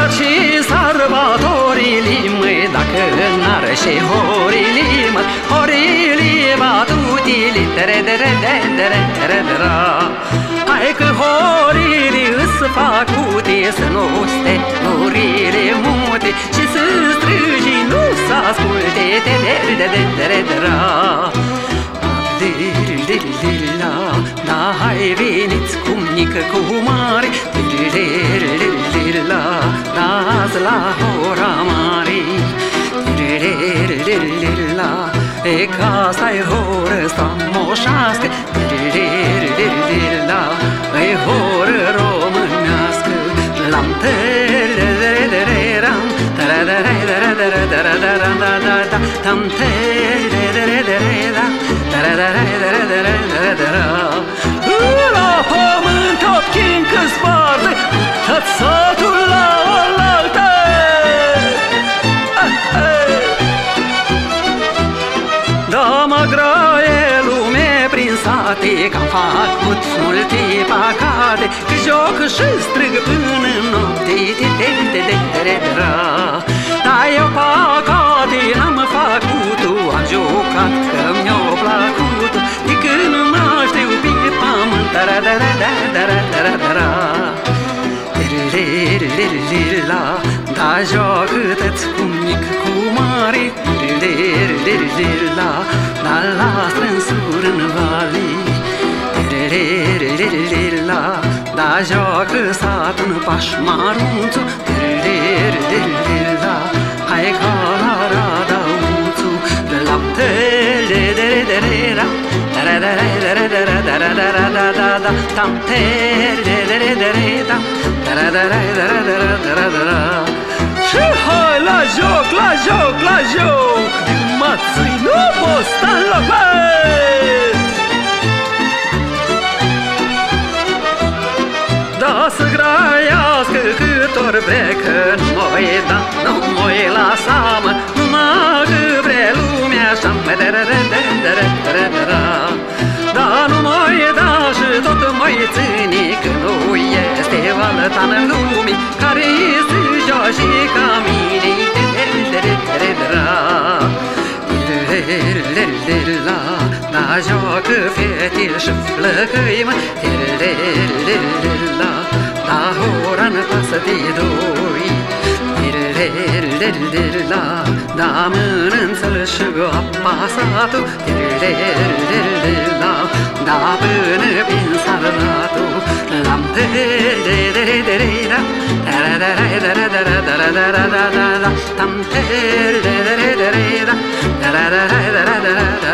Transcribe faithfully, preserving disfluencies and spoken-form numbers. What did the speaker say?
dar și sărbătorile, măi, dacă n-are și horile, mă, horile batutile, tere-tere-tere-tere-tere-tere. Hai că horile îs facute să nu ste urile mute și să strigi nu s-asculte, tere-tere-tere-tere. Da, hai veniți cu mică, cu mare, dați la hora mare. E casa-i horă strămoșească, e horă românească. Lam tere-re-re-re-ram, tere-re-re-re-re-re-re-re-re-re-re-re-re-re. Tam tere-re-re-re-re-ra, tere-re-re-re-re-re-re-re-re-re. La pământ opchin că sparte, tot satul la oaltă. Da, mă graie lume prin sate, că-am făcut multe păcate, că joc și strig până în noapte, de-de-de-de-de-de-de-ra. Dar eu păcate n-am făcut-o, am jucat că mi-o plăcut, de când mă știu pe pământ, da-da-da-da-da-da-da-da-da. Da, joacă-te-ți cu mic, cu mare, da, la strânsuri în vale. Da, joacă sat în pașmarunțu, hai ca la radauțu, laptele-de-de-de-de-ra, da-da-da-da-da-da-da-da-da-da, tam-te-de-de-de-de-da, da-da-da-da-da-da-da-da-da. Și hai la joc, la joc, la joc, din mațui nu poți sta în loc, băi! Da, să graiască cât ori vrecă, nu mă-i da, nu mă-i lasa, mă, numai că vrea lumea așa-mi, da, nu mă-i da și tot mă-i ține, că nu este valătan în lumii care se joace ca mine. Da, joacă fete și flăcăi, mă, da, hora-n pasă de doi. Da, mănânță-l și apasatu, da, până prin sarlatul. Lam tere-re-re-re-ra, da-da-da-da-da-da-da-da-da-da-da-da, tam tere-re-re-re-ra, da-da-da-da-da-da-da-da.